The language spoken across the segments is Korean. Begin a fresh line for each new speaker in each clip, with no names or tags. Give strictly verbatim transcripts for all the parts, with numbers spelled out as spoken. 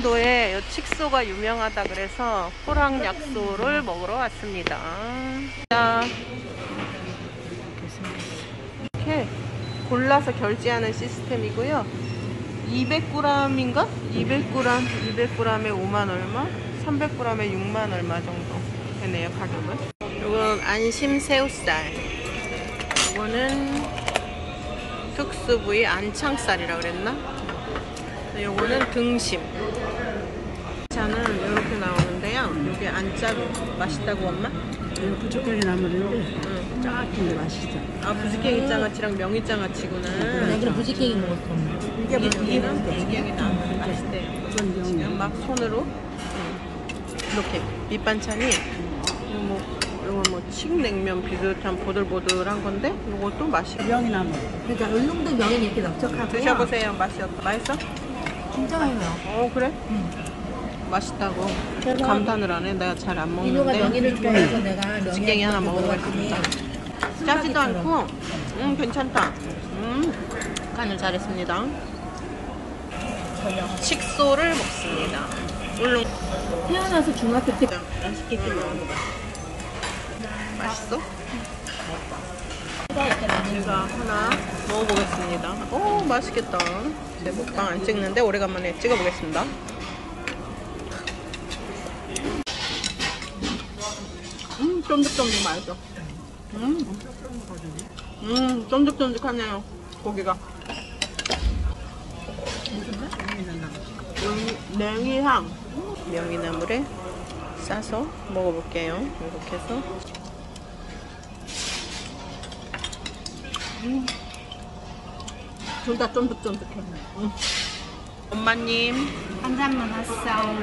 도에 요 칡소가 유명하다 그래서 호랑약소를 먹으러 왔습니다. 자, 이렇게 골라서 결제하는 시스템이고요. 이백 그램인가? 이백 그램, 이백 그램에 오만 얼마? 삼백 그램에 육만 얼마 정도 되네요, 가격은. 이건 안심 새우살. 이거는 특수 부위 안창살이라 그랬나? 요거는 등심. 저는 이렇게 나오는데요. 이게 안짜고 맛있다고 엄마?
이거 부족하게 나물인데
응.
짝인데 맛있어.
아, 부지깽이 장아찌랑 명이 장아찌구나.
내가 부지깽이 먹었어.
이게
이게
부족하게
부지깽이 나 맛있대. 지금 막 손으로 응. 이렇게 밑반찬이 이거 뭐 이거 뭐 칡냉면 비슷한 보들보들한 건데 이것도 맛있어.
명이나물.
그러니까 울릉도 명이 이렇게 넓적하고
드셔보세요. 맛이 어떠? 맛있어?
진짜 맛있어요.
어 그래?
응.
맛있다고 감탄을 안 해. 내가 잘 안
이모가
먹는데
명이를 좋아해서 내가
부지깽이 하나
명이한테
먹어보겠습니다.
먹어봤더니
짜지도
수박이처럼.
않고 음 괜찮다. 음 간을 잘했습니다. 칡소를 먹습니다. 울릉
태어나서 중학교 때
맛있게 먹어봐. 맛있어? 제가 하나 먹어보겠습니다. 오 맛있겠다. 제 먹방 안 찍는데 오래간만에 찍어보겠습니다. 음 쫀득쫀득 맛있어. 음, 음 쫀득쫀득하네요 고기가. 냉이향 명이나물에 싸서 먹어볼게요. 이렇게 해서 음. 둘 다 쫀득쫀득해. 음. 엄마님
한 잔만 왔어.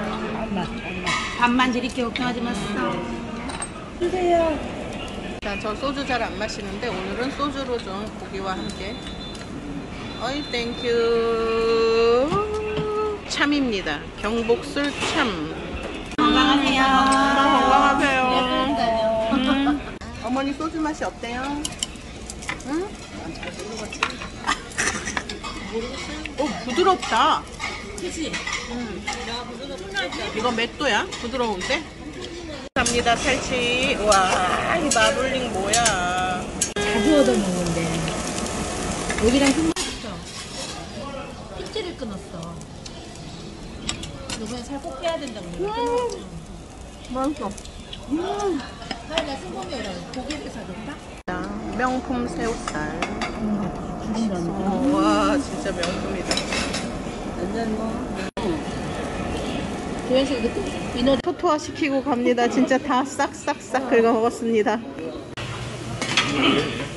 밥만 드릴게 걱정하지 마세요.
주세요.
자, 저 소주 잘 안 마시는데 오늘은 소주로 좀 고기와 함께. 어이 땡큐. 참입니다. 경복술 참.
건강하세요.
건강하세요. 음. 어머니 소주 맛이 어때요? 응? 오 부드럽다.
그치?
음. 이거 몇 도야? 부드러운데? 갑니다 탈취. 와, 이 마블링 뭐야?
자주 얻어먹는데 여기랑 손맛있어. 핏질을 끊었어. 이번에 살 꼭 빼야 된다고 그래.
음, 맛있어. 음.
나 승범이 오라고 고기를 사줬다?
자, 명품 새우살.
음,
어, 와, 진짜 명품이다.
완전 뭐.
조현 씨가 그때 민호
토토화 시키고 갑니다. 진짜 다 싹싹싹 긁어 먹었습니다.